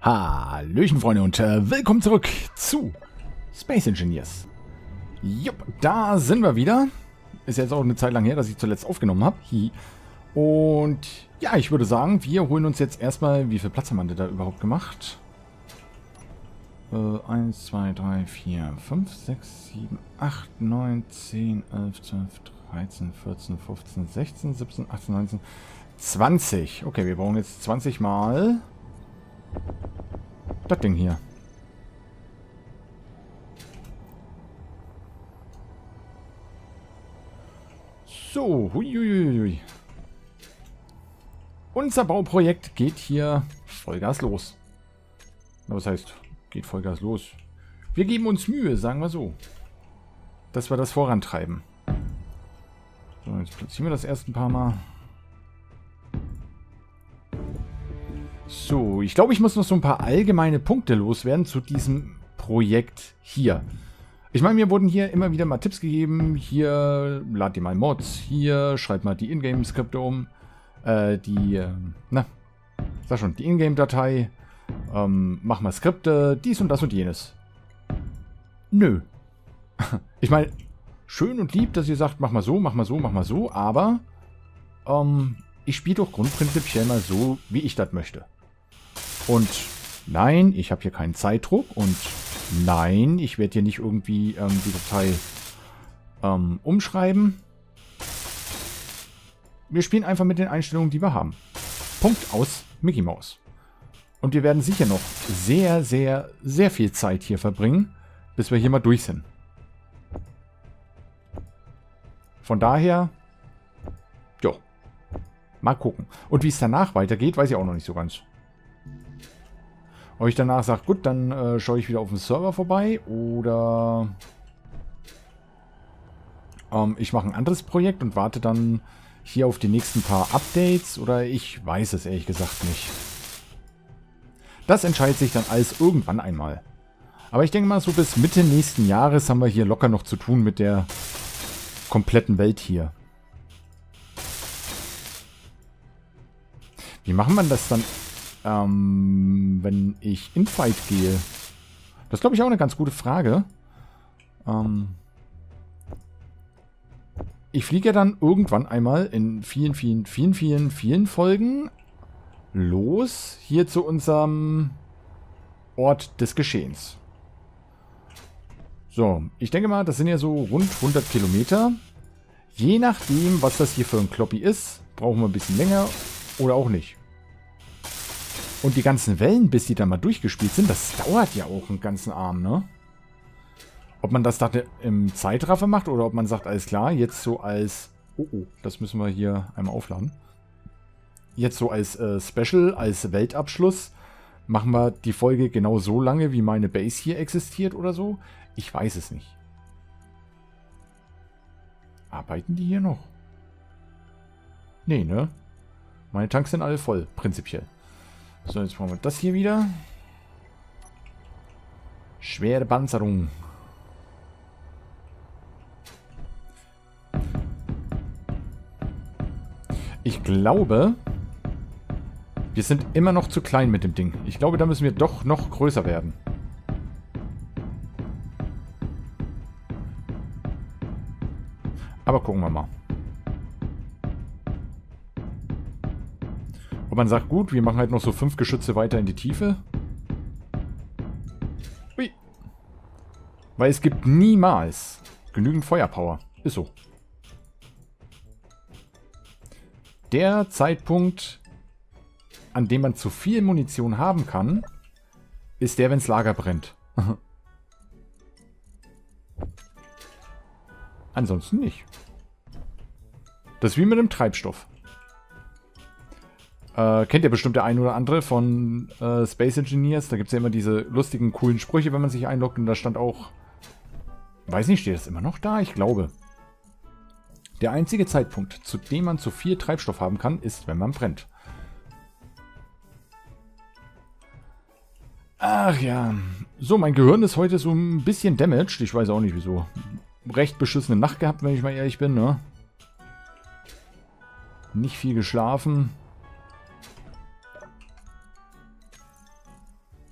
Hallöchen, Freunde, und willkommen zurück zu Space Engineers. Jupp, da sind wir wieder. Ist jetzt auch eine Zeit lang her, dass ich zuletzt aufgenommen habe. Und ja, ich würde sagen, wir holen uns jetzt erstmal... Wie viel Platz haben wir da überhaupt gemacht? 1, 2, 3, 4, 5, 6, 7, 8, 9, 10, 11, 12, 13, 14, 15, 16, 17, 18, 19, 20. Okay, wir brauchen jetzt 20 Mal... das Ding hier. So, huiuiui. Unser Bauprojekt geht hier Vollgas los. Was heißt, geht Vollgas los? Wir geben uns Mühe, sagen wir so. Dass wir das vorantreiben. So, jetzt platzieren wir das erst ein paar Mal. So, ich glaube, ich muss noch so ein paar allgemeine Punkte loswerden zu diesem Projekt hier. Ich meine, mir wurden hier immer wieder mal Tipps gegeben. Hier, lad dir mal Mods. Hier, schreib mal die Ingame-Skripte um. Die Ingame-Datei. Mach mal Skripte, dies und das und jenes. Nö. Ich meine, schön und lieb, dass ihr sagt, mach mal so, mach mal so, mach mal so, aber ich spiele doch grundprinzipiell mal so, wie ich das möchte. Und nein, ich habe hier keinen Zeitdruck und nein, ich werde hier nicht irgendwie die Datei umschreiben. Wir spielen einfach mit den Einstellungen, die wir haben. Punkt aus Mickey Mouse. Und wir werden sicher noch sehr, sehr, sehr viel Zeit hier verbringen, bis wir hier mal durch sind. Von daher, jo, mal gucken. Und wie es danach weitergeht, weiß ich auch noch nicht so ganz. Ob ich danach sage, gut, dann schaue ich wieder auf den Server vorbei oder ich mache ein anderes Projekt und warte dann hier auf die nächsten paar Updates oder ich weiß es ehrlich gesagt nicht. Das entscheidet sich dann alles irgendwann einmal. Aber ich denke mal, so bis Mitte nächsten Jahres haben wir hier locker noch zu tun mit der kompletten Welt hier. Wie macht man das dann, wenn ich in Fight gehe? Das ist, glaube ich, auch eine ganz gute Frage. Ich fliege ja dann irgendwann einmal in vielen Folgen los hier zu unserem Ort des Geschehens. So, ich denke mal, das sind ja so rund 100 Kilometer. Je nachdem, was das hier für ein Kloppi ist, brauchen wir ein bisschen länger oder auch nicht. Und die ganzen Wellen, bis die dann mal durchgespielt sind, das dauert ja auch einen ganzen Arm, ne? Ob man das da im Zeitraffer macht oder ob man sagt, alles klar, jetzt so als... Oh, das müssen wir hier einmal aufladen. Jetzt so als Special, als Weltabschluss, machen wir die Folge genau so lange, wie meine Base hier existiert oder so. Ich weiß es nicht. Arbeiten die hier noch? Nee, ne? Meine Tanks sind alle voll, prinzipiell. So, jetzt brauchen wir das hier wieder. Schwere Panzerung. Ich glaube, wir sind immer noch zu klein mit dem Ding. Ich glaube, da müssen wir doch noch größer werden. Aber gucken wir mal. Ob man sagt, gut, wir machen halt noch so 5 Geschütze weiter in die Tiefe. Ui. Weil es gibt niemals genügend Feuerpower. Ist so. Der Zeitpunkt, an dem man zu viel Munition haben kann, ist der, wenn das Lager brennt. Ansonsten nicht. Das ist wie mit dem Treibstoff. Kennt ihr bestimmt der ein oder andere von Space Engineers. Da gibt es ja immer diese lustigen, coolen Sprüche, wenn man sich einloggt. Und da stand auch... Weiß nicht, steht das immer noch da? Ich glaube. Der einzige Zeitpunkt, zu dem man zu viel Treibstoff haben kann, ist, wenn man brennt. Ach ja. So, mein Gehirn ist heute so ein bisschen damaged. Ich weiß auch nicht wieso. Recht beschissene Nacht gehabt, wenn ich mal ehrlich bin, ne? Nicht viel geschlafen.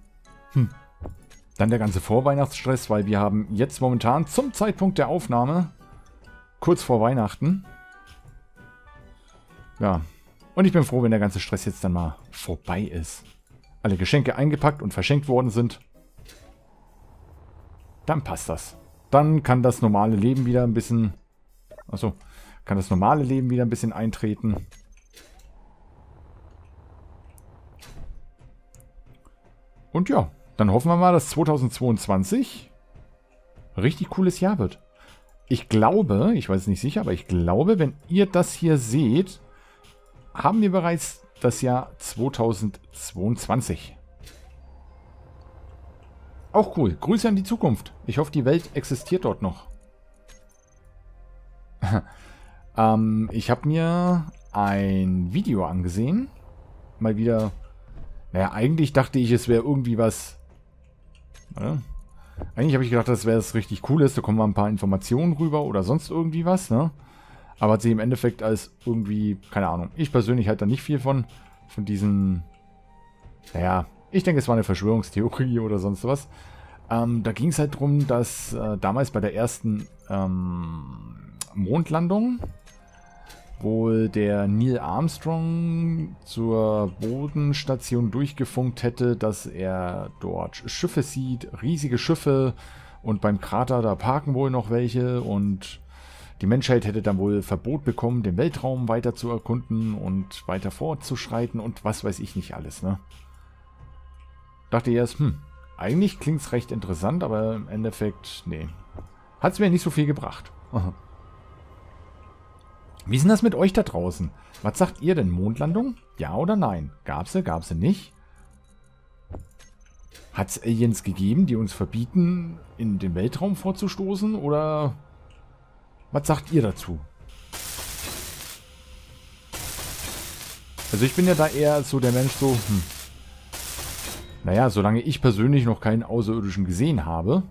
Dann der ganze Vorweihnachtsstress, weil wir haben jetzt momentan zum Zeitpunkt der Aufnahme kurz vor Weihnachten. Ja, und ich bin froh, wenn der ganze Stress jetzt dann mal vorbei ist. Alle Geschenke eingepackt und verschenkt worden sind. Dann passt das. Dann kann das normale Leben wieder ein bisschen... Achso, kann das normale Leben wieder ein bisschen eintreten. Und ja, dann hoffen wir mal, dass 2022 ein richtig cooles Jahr wird. Ich glaube, ich weiß es nicht sicher, aber ich glaube, wenn ihr das hier seht, haben wir bereits das Jahr 2022. Auch cool. Grüße an die Zukunft. Ich hoffe, die Welt existiert dort noch. Ich habe mir ein Video angesehen. Mal wieder... Naja, eigentlich dachte ich, es wäre irgendwie was... Eigentlich habe ich gedacht, das wäre das richtig Cooles. Da kommen mal ein paar Informationen rüber oder sonst irgendwie was, ne? Aber hat sich im Endeffekt als irgendwie... Keine Ahnung. Ich persönlich halte da nicht viel von diesen... Naja, ich denke, es war eine Verschwörungstheorie oder sonst was. Da ging es halt darum, dass damals bei der ersten Mondlandung wohl der Neil Armstrong zur Bodenstation durchgefunkt hätte, dass er dort Schiffe sieht, riesige Schiffe, und beim Krater, da parken wohl noch welche, und die Menschheit hätte dann wohl Verbot bekommen, den Weltraum weiter zu erkunden und weiter fortzuschreiten und was weiß ich nicht alles, ne? Dachte ich erst, eigentlich klingt es recht interessant, aber im Endeffekt, nee. Hat es mir nicht so viel gebracht. Aha. Wie ist denn das mit euch da draußen? Was sagt ihr denn? Mondlandung? Ja oder nein? Gab's sie nicht? Hat es Aliens gegeben, die uns verbieten, in den Weltraum vorzustoßen? Oder was sagt ihr dazu? Also ich bin ja da eher so der Mensch so, naja, solange ich persönlich noch keinen Außerirdischen gesehen habe,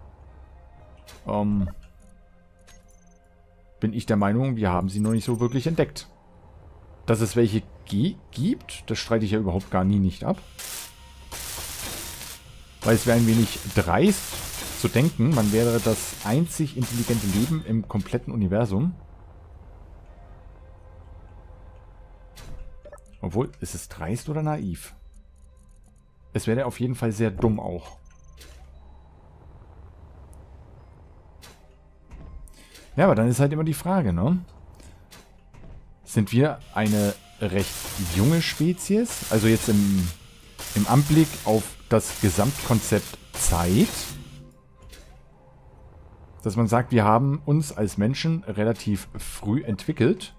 bin ich der Meinung, wir haben sie noch nicht so wirklich entdeckt. Dass es welche gibt, das streite ich ja überhaupt gar nicht ab. Weil es wäre ein wenig dreist zu denken, man wäre das einzig intelligente Leben im kompletten Universum. Obwohl, ist es dreist oder naiv? Es wäre auf jeden Fall sehr dumm auch. Ja, aber dann ist halt immer die Frage, ne? Sind wir eine recht junge Spezies? Also jetzt im Anblick auf das Gesamtkonzept Zeit. Dass man sagt, wir haben uns als Menschen relativ früh entwickelt.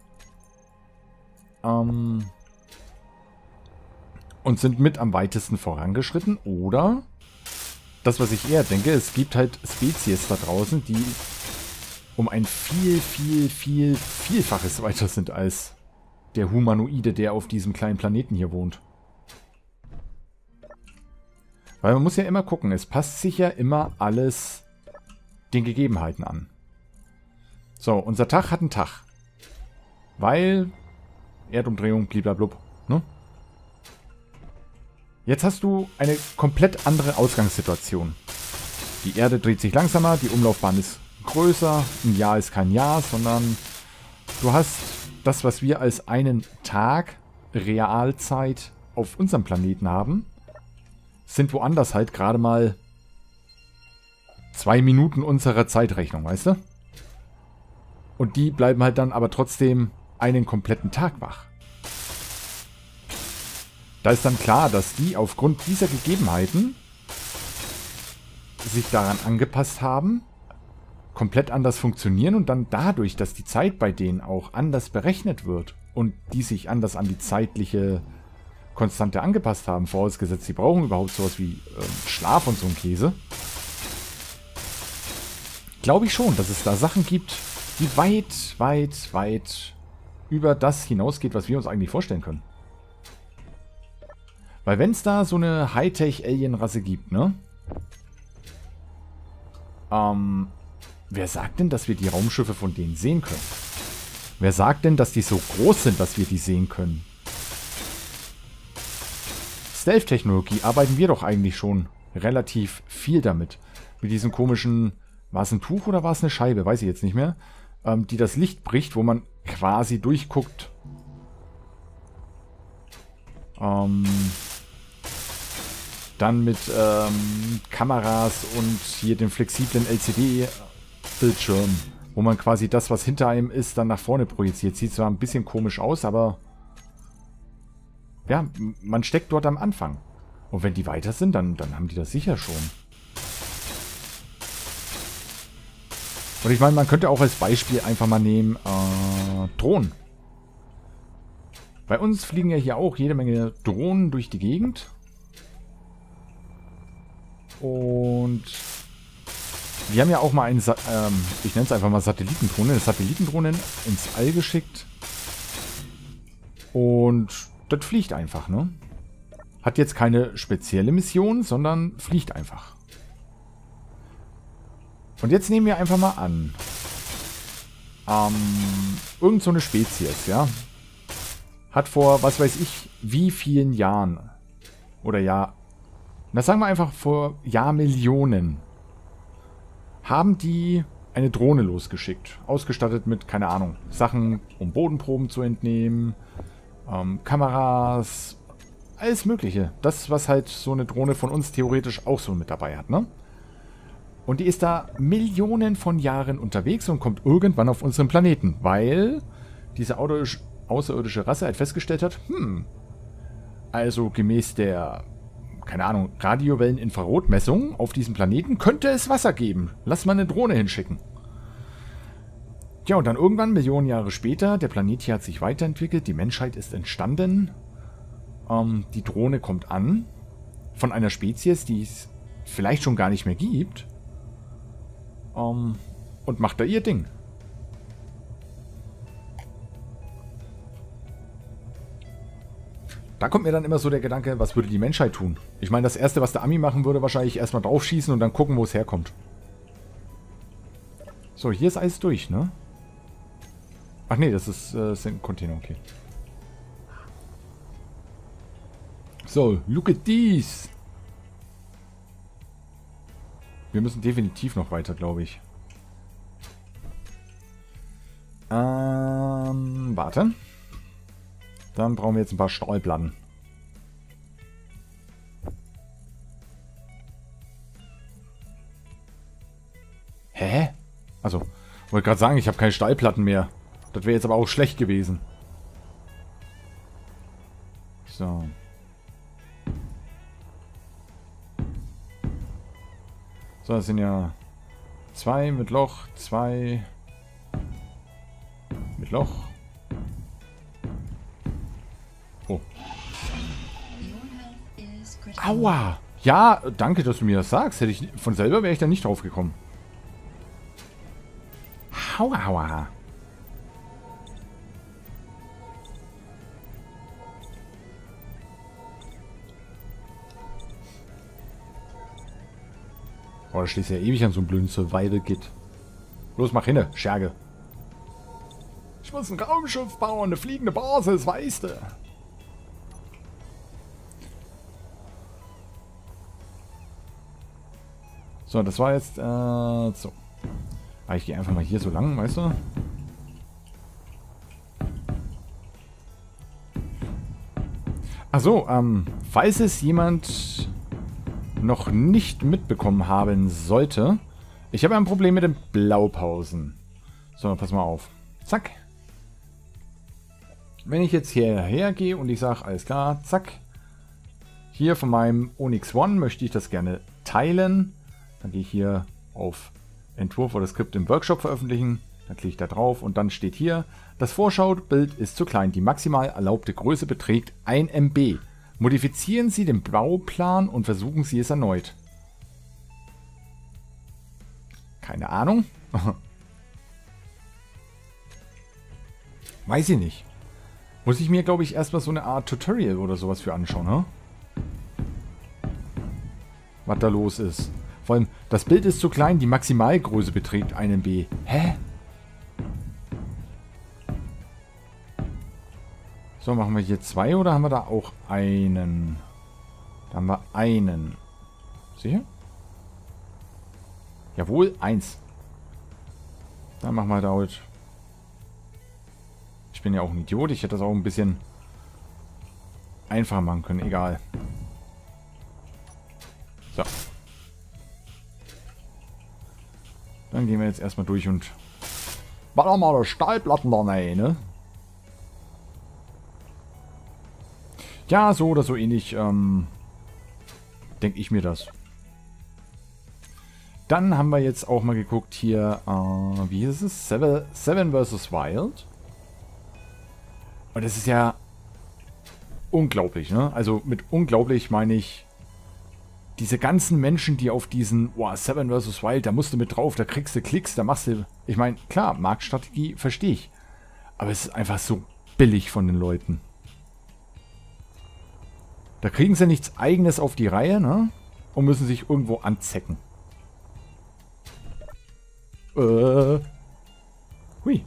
Und sind mit am weitesten vorangeschritten. Oder, das was ich eher denke, es gibt halt Spezies da draußen, die um ein Vielfaches weiter sind als der Humanoide, der auf diesem kleinen Planeten hier wohnt. Weil man muss ja immer gucken, es passt sich ja immer alles den Gegebenheiten an. So, unser Tag hat einen Tag. Weil Erdumdrehung, bliblablub, ne? Jetzt hast du eine komplett andere Ausgangssituation. Die Erde dreht sich langsamer, die Umlaufbahn ist größer, ein Jahr ist kein Jahr, sondern du hast das, was wir als einen Tag Realzeit auf unserem Planeten haben, sind woanders halt gerade mal 2 Minuten unserer Zeitrechnung, weißt du? Und die bleiben halt dann aber trotzdem einen kompletten Tag wach. Da ist dann klar, dass die aufgrund dieser Gegebenheiten sich daran angepasst haben, komplett anders funktionieren und dann dadurch, dass die Zeit bei denen auch anders berechnet wird und die sich anders an die zeitliche Konstante angepasst haben, vorausgesetzt, sie brauchen überhaupt sowas wie Schlaf und so ein Käse, glaube ich schon, dass es da Sachen gibt, die weit über das hinausgeht, was wir uns eigentlich vorstellen können. Weil wenn es da so eine Hightech-Alien-Rasse gibt, ne? Wer sagt denn, dass wir die Raumschiffe von denen sehen können? Wer sagt denn, dass die so groß sind, dass wir die sehen können? Stealth-Technologie arbeiten wir doch eigentlich schon relativ viel damit. Mit diesen komischen, war es ein Tuch oder war es eine Scheibe, weiß ich jetzt nicht mehr, die das Licht bricht, wo man quasi durchguckt. Dann mit Kameras und hier den flexiblen LCD-Bildschirm, wo man quasi das, was hinter einem ist, dann nach vorne projiziert. Sieht zwar ein bisschen komisch aus, aber ja, man steckt dort am Anfang. Und wenn die weiter sind, dann haben die das sicher schon. Und ich meine, man könnte auch als Beispiel einfach mal nehmen, Drohnen. Bei uns fliegen ja hier auch jede Menge Drohnen durch die Gegend. Und wir haben ja auch mal einen, ich nenne es einfach mal Satellitendrohne, eine Satellitendrohne ins All geschickt. Und das fliegt einfach, ne? Hat jetzt keine spezielle Mission, sondern fliegt einfach. Und jetzt nehmen wir einfach mal an, irgend so eine Spezies, ja, hat vor, was weiß ich, wie vielen Jahren, oder ja, na sagen wir einfach vor Jahrmillionen, haben die eine Drohne losgeschickt, ausgestattet mit, keine Ahnung, Sachen, um Bodenproben zu entnehmen, Kameras, alles Mögliche. Das, was halt so eine Drohne von uns theoretisch auch so mit dabei hat, ne? Und die ist da Millionen von Jahren unterwegs und kommt irgendwann auf unseren Planeten, weil diese außerirdische Rasse halt festgestellt hat, also gemäß der, keine Ahnung, Radiowellen-Infrarotmessung auf diesem Planeten könnte es Wasser geben. Lass mal eine Drohne hinschicken. Ja, und dann irgendwann, Millionen Jahre später, der Planet hier hat sich weiterentwickelt, die Menschheit ist entstanden, die Drohne kommt an, von einer Spezies, die es vielleicht schon gar nicht mehr gibt, und macht da ihr Ding. Da kommt mir dann immer so der Gedanke, was würde die Menschheit tun? Ich meine, das Erste, was der Ami machen würde, wahrscheinlich erstmal draufschießen und dann gucken, wo es herkommt. So, hier ist alles durch, ne? Ach nee, das ist ein Container, okay. So, look at these. Wir müssen definitiv noch weiter, glaube ich. Warte. Dann brauchen wir jetzt ein paar Stahlplatten. Hä? Also, wollte gerade sagen, ich habe keine Stahlplatten mehr. Das wäre jetzt aber auch schlecht gewesen. So. So, das sind ja 2 mit Loch, 2 mit Loch. Oh. Aua! Ja, danke, dass du mir das sagst. Hätte ich von selber wäre ich da nicht drauf gekommen. Aua, aua. Oh, da stehst du ja ewig an so einem blöden Survival-Kit. Los, mach hinne, Scherge. Ich muss ein Raumschiff bauen, eine fliegende Basis, weißt du. So, das war jetzt, so. Aber ich gehe einfach mal hier so lang, weißt du. Ach so, falls es jemand noch nicht mitbekommen haben sollte, ich habe ein Problem mit den Blaupausen. So, pass mal auf. Zack. Wenn ich jetzt hierher gehe und ich sage, alles klar, zack. Hier von meinem Onyx One möchte ich das gerne teilen. Dann gehe ich hier auf Entwurf oder Skript im Workshop veröffentlichen. Dann klicke ich da drauf und dann steht hier, das Vorschaubild ist zu klein. Die maximal erlaubte Größe beträgt 1 MB. Modifizieren Sie den Bauplan und versuchen Sie es erneut. Keine Ahnung. Weiß ich nicht. Muss ich mir, glaube ich, erstmal so eine Art Tutorial oder sowas für anschauen, ne? Was da los ist. Vor allem, das Bild ist zu klein, die Maximalgröße beträgt 1 MB. Hä? So, machen wir hier 2 oder haben wir da auch einen? Da haben wir einen. Sicher? Jawohl, 1. Dann machen wir da. Ich bin ja auch ein Idiot. Ich hätte das auch ein bisschen einfacher machen können. Egal. So. Dann gehen wir jetzt erstmal durch und ballern mal Stahlplatten da rein, ne? Ja, so oder so ähnlich, denke ich mir das. Dann haben wir jetzt auch mal geguckt hier, wie ist es? Seven vs. Wild. Und das ist ja unglaublich, ne? Also mit unglaublich meine ich diese ganzen Menschen, die auf diesen Seven vs. Wild, da musst du mit drauf, da kriegst du Klicks, da machst du... Ich meine, klar, Marktstrategie verstehe ich. Aber es ist einfach so billig von den Leuten. Da kriegen sie nichts Eigenes auf die Reihe, ne? Und müssen sich irgendwo anzecken. Hui.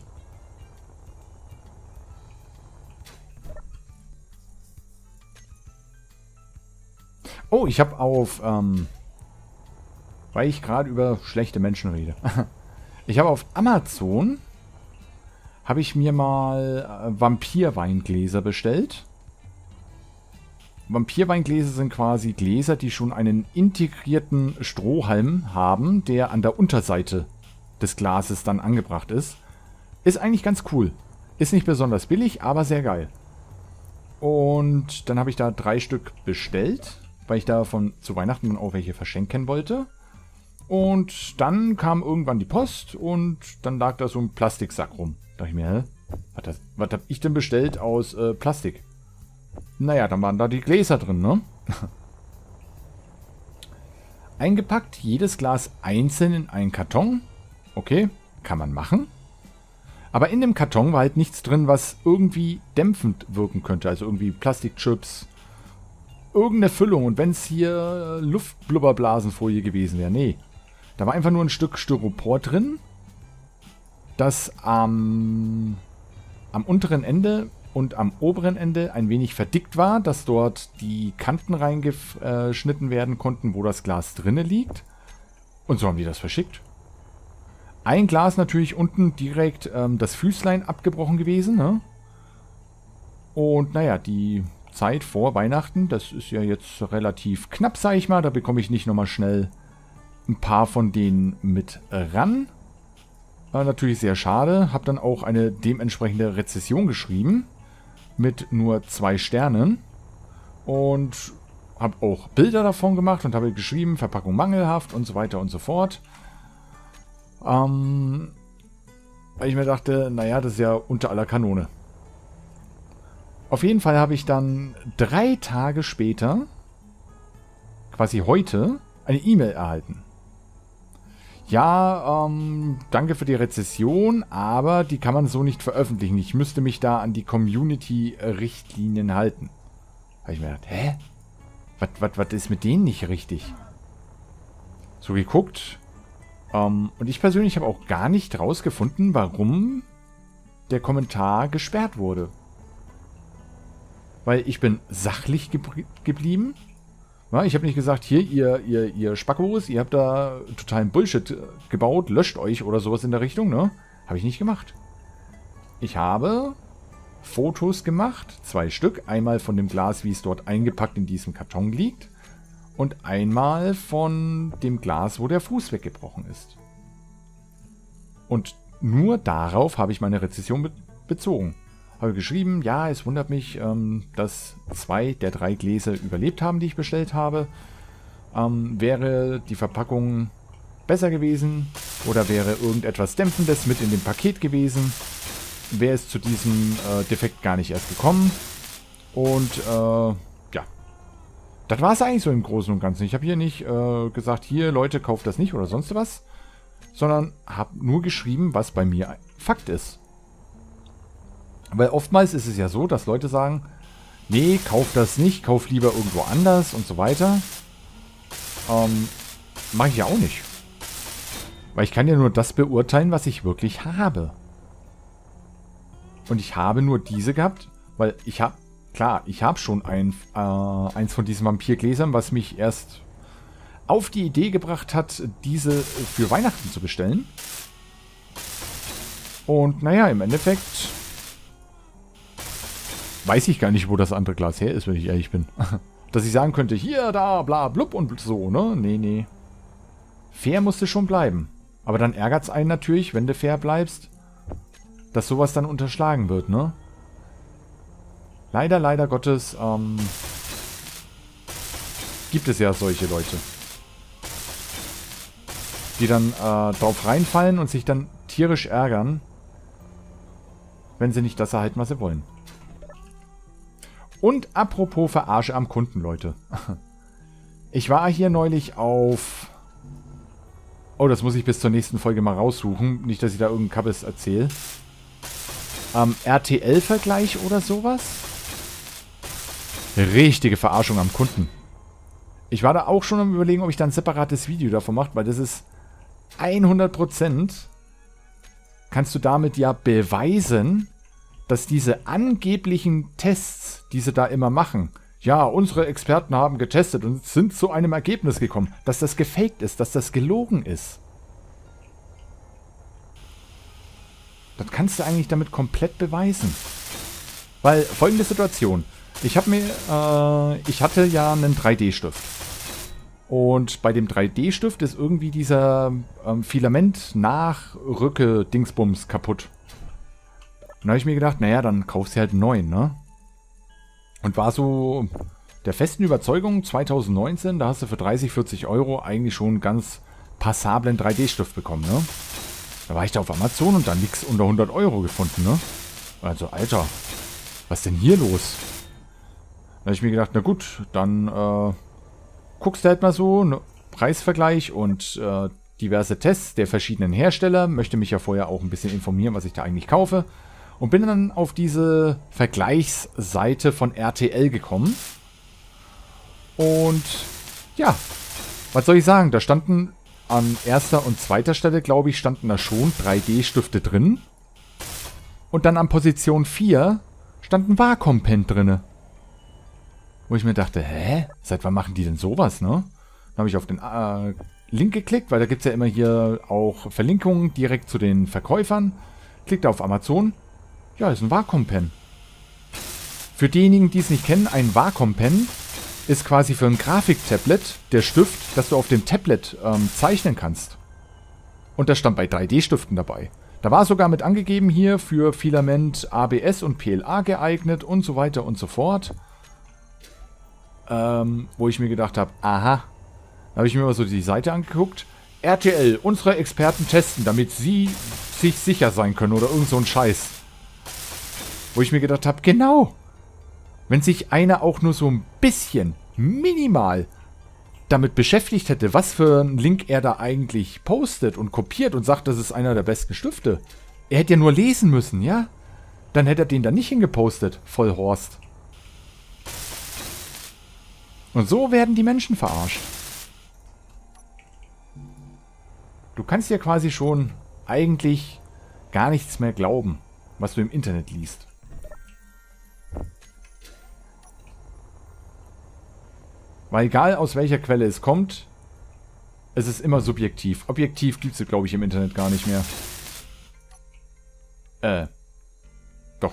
Oh, ich habe auf, weil ich gerade über schlechte Menschen rede. Ich habe auf Amazon, habe ich mir mal Vampirweingläser bestellt. Vampirweingläser sind quasi Gläser, die schon einen integrierten Strohhalm haben, der an der Unterseite des Glases dann angebracht ist. Ist eigentlich ganz cool. Ist nicht besonders billig, aber sehr geil. Und dann habe ich da 3 Stück bestellt, weil ich davon zu Weihnachten dann auch welche verschenken wollte. Und dann kam irgendwann die Post und dann lag da so ein Plastiksack rum. Da dachte ich mir, hä? Was habe ich denn bestellt aus Plastik? Naja, dann waren da die Gläser drin, ne? Eingepackt, jedes Glas einzeln in einen Karton. Okay, kann man machen. Aber in dem Karton war halt nichts drin, was irgendwie dämpfend wirken könnte. Also irgendwie Plastikchips, irgendeine Füllung. Und wenn es hier Luftblubberblasenfolie gewesen wäre, nee. Da war einfach nur ein Stück Styropor drin, das am unteren Ende und am oberen Ende ein wenig verdickt war, dass dort die Kanten reingeschnitten werden konnten, wo das Glas drinne liegt. Und so haben die das verschickt. Ein Glas natürlich unten direkt das Füßlein abgebrochen gewesen, ne? Und naja, die Zeit vor Weihnachten, das ist ja jetzt relativ knapp, sag ich mal. Da bekomme ich nicht nochmal schnell ein paar von denen mit ran. War natürlich sehr schade. Habe dann auch eine dementsprechende Rezension geschrieben. Mit nur 2 Sternen. Und habe auch Bilder davon gemacht und habe geschrieben, Verpackung mangelhaft und so weiter und so fort. Weil ich mir dachte, naja, das ist ja unter aller Kanone. Auf jeden Fall habe ich dann 3 Tage später, quasi heute, eine E-Mail erhalten. Ja, danke für die Rezession, aber die kann man so nicht veröffentlichen. Ich müsste mich da an die Community-Richtlinien halten. Habe ich mir gedacht, hä? Was ist mit denen nicht richtig? So geguckt. Und ich persönlich habe auch gar nicht rausgefunden, warum der Kommentar gesperrt wurde. Weil ich bin sachlich geblieben. Ja, ich habe nicht gesagt, hier, ihr Spackos, ihr habt da totalen Bullshit gebaut, löscht euch oder sowas in der Richtung, ne? Habe ich nicht gemacht. Ich habe Fotos gemacht, 2 Stück. Einmal von dem Glas, wie es dort eingepackt in diesem Karton liegt. Und einmal von dem Glas, wo der Fuß weggebrochen ist. Und nur darauf habe ich meine Rezension bezogen. Habe geschrieben, ja, es wundert mich, dass 2 der 3 Gläser überlebt haben, die ich bestellt habe. Wäre die Verpackung besser gewesen oder wäre irgendetwas Dämpfendes mit in dem Paket gewesen, wäre es zu diesem Defekt gar nicht erst gekommen. Und ja, das war es eigentlich so im Großen und Ganzen. Ich habe hier nicht gesagt, hier Leute, kauft das nicht oder sonst was, sondern habe nur geschrieben, was bei mir Fakt ist. Weil oftmals ist es ja so, dass Leute sagen, nee, kauf das nicht, kauf lieber irgendwo anders und so weiter. Mache ich ja auch nicht. Weil ich kann ja nur das beurteilen, was ich wirklich habe. Und ich habe nur diese gehabt, weil ich habe klar, ich habe schon eins von diesen Vampirgläsern, was mich erst auf die Idee gebracht hat, diese für Weihnachten zu bestellen. Und naja, im Endeffekt weiß ich gar nicht, wo das andere Glas her ist, wenn ich ehrlich bin. Dass ich sagen könnte, hier, da, bla, blub und so, ne? Nee, nee. Fair musste schon bleiben. Aber dann ärgert es einen natürlich, wenn du fair bleibst, dass sowas dann unterschlagen wird, ne? Leider, leider Gottes, gibt es ja solche Leute, die dann drauf reinfallen und sich dann tierisch ärgern, wenn sie nicht das erhalten, was sie wollen. Und apropos Verarsche am Kunden, Leute. Ich war hier neulich auf... Oh, das muss ich bis zur nächsten Folge mal raussuchen. Nicht, dass ich da irgendeinen Kappes erzähle. RTL-Vergleich oder sowas? Richtige Verarschung am Kunden. Ich war da auch schon am Überlegen, ob ich da ein separates Video davon mache, weil das ist 100%. Kannst du damit ja beweisen, dass diese angeblichen Tests, die sie da immer machen, ja, unsere Experten haben getestet und sind zu einem Ergebnis gekommen, dass das gefaked ist, dass das gelogen ist. Das kannst du eigentlich damit komplett beweisen. Weil, folgende Situation. Ich hatte ja einen 3D-Stift. Und bei dem 3D-Stift ist irgendwie dieser Filament-Nachrücke-Dingsbums kaputt. Und da habe ich mir gedacht, naja, dann kaufst du halt einen neuen, ne? Und war so der festen Überzeugung, 2019, da hast du für 30, 40 Euro eigentlich schon einen ganz passablen 3D-Stift bekommen, ne? Da war ich da auf Amazon und dann nichts unter 100 Euro gefunden, ne? Also, Alter, was ist denn hier los? Da habe ich mir gedacht, na gut, dann guckst du halt mal so, ne, Preisvergleich und diverse Tests der verschiedenen Hersteller. Möchte mich ja vorher auch ein bisschen informieren, was ich da eigentlich kaufe. Und bin dann auf diese Vergleichsseite von RTL gekommen. Und ja, was soll ich sagen? Da standen an erster und zweiter Stelle, glaube ich, standen da schon 3D-Stifte drin. Und dann an Position 4 standen Wacom-Pen drin. Wo ich mir dachte, hä? Seit wann machen die denn sowas, ne? Dann habe ich auf den Link geklickt, weil da gibt es ja immer hier auch Verlinkungen direkt zu den Verkäufern. Klickt auf Amazon. Ja, ist ein Wacom-Pen. Für diejenigen, die es nicht kennen, ein Wacom-Pen ist quasi für ein Grafiktablet der Stift, dass du auf dem Tablet zeichnen kannst. Und das stand bei 3D-Stiften dabei. Da war sogar mit angegeben hier für Filament ABS und PLA geeignet und so weiter und so fort. Wo ich mir gedacht habe, aha. Da habe ich mir mal so die Seite angeguckt. RTL, unsere Experten testen, damit sie sich sicher sein können oder irgend so ein Scheiß. Wo ich mir gedacht habe, genau. Wenn sich einer auch nur so ein bisschen, minimal, damit beschäftigt hätte, was für einen Link er da eigentlich postet und kopiert und sagt, das ist einer der besten Stifte. Er hätte ja nur lesen müssen, ja? Dann hätte er den da nicht hingepostet, Vollhorst. Und so werden die Menschen verarscht. Du kannst ja quasi schon eigentlich gar nichts mehr glauben, was du im Internet liest. Weil egal aus welcher Quelle es kommt, es ist immer subjektiv. Objektiv gibt es, glaube ich, im Internet gar nicht mehr. Doch.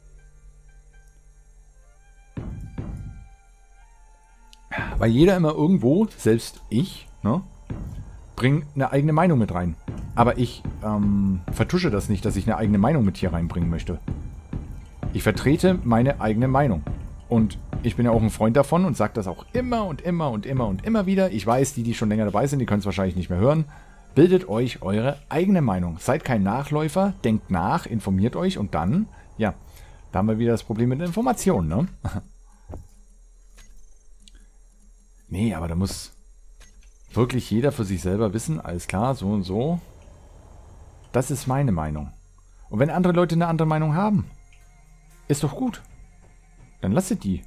Weil jeder immer irgendwo, selbst ich, ne, bringt eine eigene Meinung mit rein. Aber ich vertusche das nicht, dass ich eine eigene Meinung mit hier reinbringen möchte. Ich vertrete meine eigene Meinung. Und ich bin ja auch ein Freund davon und sage das auch immer und immer und immer und immer wieder. Ich weiß, die schon länger dabei sind, die können es wahrscheinlich nicht mehr hören. Bildet euch eure eigene Meinung. Seid kein Nachläufer, denkt nach, informiert euch und dann, ja, da haben wir wieder das Problem mit der Information, ne? Nee, aber da muss wirklich jeder für sich selber wissen, alles klar, so und so. Das ist meine Meinung. Und wenn andere Leute eine andere Meinung haben, ist doch gut. Dann lasst die.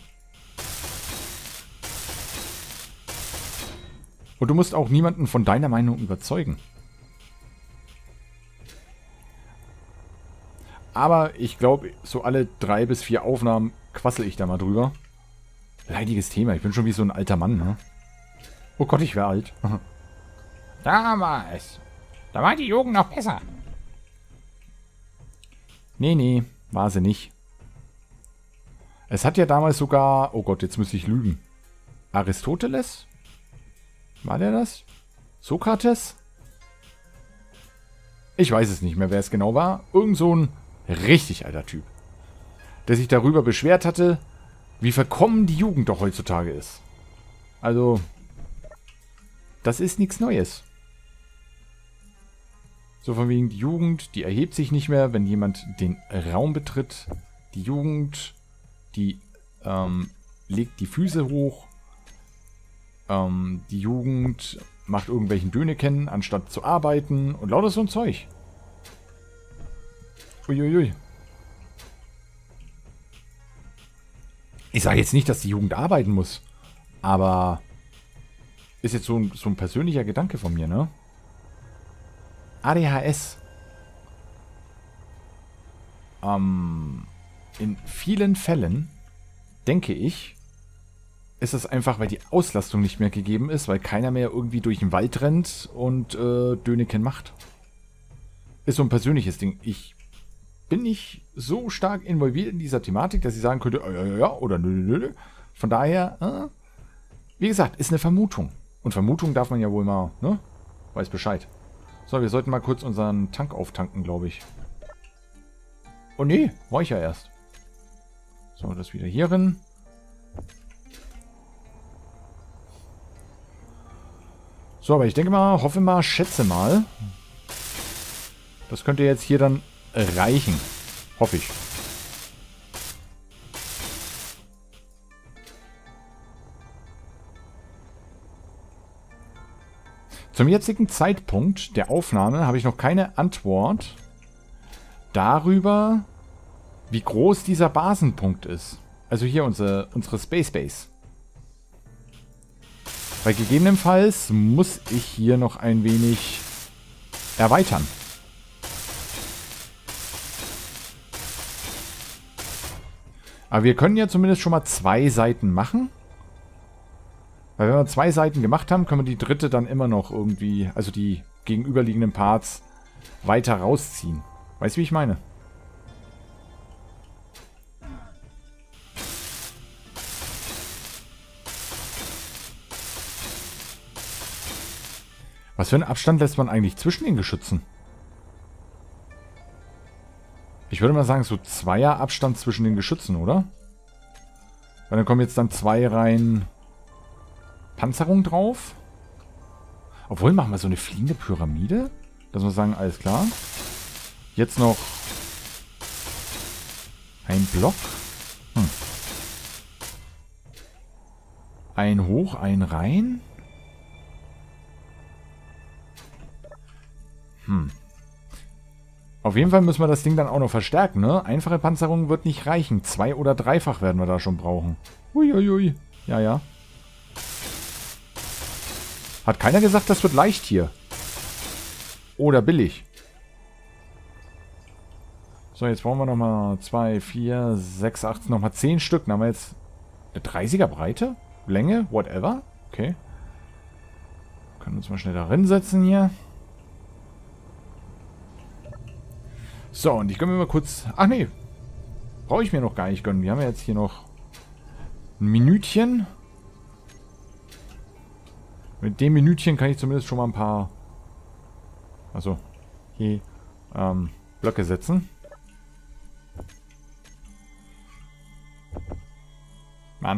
Und du musst auch niemanden von deiner Meinung überzeugen. Aber ich glaube, so alle 3 bis 4 Aufnahmen quassel ich da mal drüber. Leidiges Thema. Ich bin schon wie so ein alter Mann, ne? Oh Gott, ich wäre alt. Damals. Da war die Jugend noch besser. Nee, war sie nicht. Es hat ja damals sogar... Oh Gott, jetzt müsste ich lügen. Aristoteles? War der das? Sokrates? Ich weiß es nicht mehr, wer es genau war. Irgend so ein richtig alter Typ. Der sich darüber beschwert hatte, wie verkommen die Jugend doch heutzutage ist. Also, das ist nichts Neues. So von wegen, die Jugend, die erhebt sich nicht mehr, wenn jemand den Raum betritt. Die Jugend, die legt die Füße hoch. Die Jugend macht irgendwelchen Döneken, anstatt zu arbeiten. Und lauter so ein Zeug. Uiuiui. Ich sage jetzt nicht, dass die Jugend arbeiten muss. Aber ist jetzt so ein persönlicher Gedanke von mir, ne? ADHS. In vielen Fällen, denke ich, ist es einfach, weil die Auslastung nicht mehr gegeben ist, weil keiner mehr irgendwie durch den Wald rennt und Döneken macht. Ist so ein persönliches Ding. Ich bin nicht so stark involviert in dieser Thematik, dass ich sagen könnte, ja oder nö. Von daher, wie gesagt, ist eine Vermutung. Und Vermutung darf man ja wohl mal, ne? Weiß Bescheid. So, wir sollten mal kurz unseren Tank auftanken, glaube ich. Oh nee, war ich ja erst. So, das wieder hier rein. So, aber ich denke mal, hoffe mal, schätze mal. Das könnte jetzt hier dann reichen. Hoffe ich. Zum jetzigen Zeitpunkt der Aufnahme habe ich noch keine Antwort darüber, wie groß dieser Basenpunkt ist. Also hier unsere Space Base. Weil gegebenenfalls muss ich hier noch ein wenig erweitern. Aber wir können ja zumindest schon mal 2 Seiten machen. Weil wenn wir 2 Seiten gemacht haben, können wir die dritte dann immer noch irgendwie, also die gegenüberliegenden Parts, weiter rausziehen. Weißt du, wie ich meine? Was für einen Abstand lässt man eigentlich zwischen den Geschützen? Ich würde mal sagen, so 2er Abstand zwischen den Geschützen, oder? Weil dann kommen jetzt dann 2 Reihen Panzerung drauf. Obwohl, machen wir so eine fliegende Pyramide? Dass wir sagen, alles klar. Jetzt noch ein Block. Ein hoch, ein rein. Auf jeden Fall müssen wir das Ding dann auch noch verstärken, ne? Einfache Panzerung wird nicht reichen. 2- oder 3-fach werden wir da schon brauchen. Uiuiui. Ja. Hat keiner gesagt, das wird leicht hier. Oder billig. So, jetzt brauchen wir nochmal 2, 4, 6, 8, nochmal 10 Stück. Dann haben wir jetzt eine 30er Breite, Länge, whatever. Okay. Können uns mal schnell da reinsetzen hier. So, und ich gönne mir mal kurz... Ach nee, brauche ich mir noch gar nicht gönnen. Wir haben ja jetzt hier noch ein Minütchen. Mit dem Minütchen kann ich zumindest schon mal ein paar... Also, hier Blöcke setzen. Mann.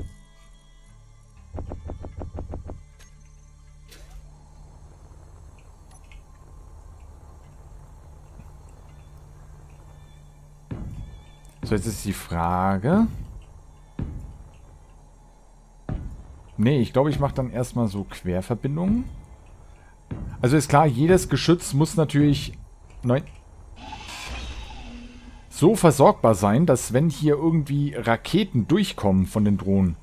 So, jetzt ist die Frage. Nee, ich glaube, ich mache dann erstmal so Querverbindungen. Also ist klar, jedes Geschütz muss natürlich so versorgbar sein, dass wenn hier irgendwie Raketen durchkommen von den Drohnen,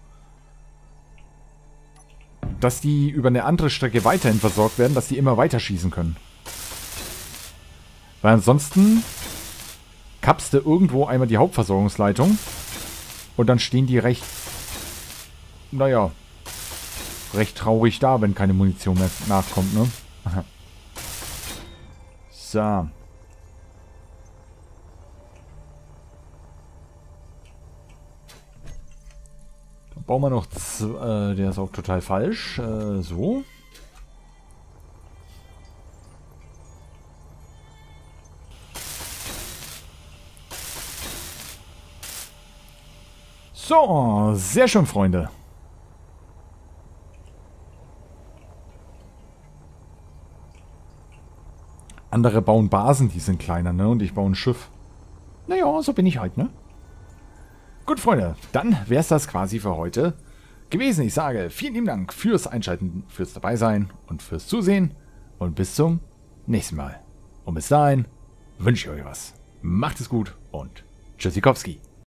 dass die über eine andere Strecke weiterhin versorgt werden, dass die immer weiter schießen können. Weil ansonsten kappst du irgendwo einmal die Hauptversorgungsleitung und dann stehen die recht, naja, recht traurig da, wenn keine Munition mehr nachkommt, ne? So. Dann bauen wir noch, der ist auch total falsch, so. So, sehr schön, Freunde. Andere bauen Basen, die sind kleiner, ne? Und ich baue ein Schiff. Naja, so bin ich halt, ne? Gut, Freunde, dann wäre es das quasi für heute gewesen. Ich sage vielen lieben Dank fürs Einschalten, fürs Dabeisein und fürs Zusehen. Und bis zum nächsten Mal. Und bis dahin wünsche ich euch was. Macht es gut und Tschüssikowski.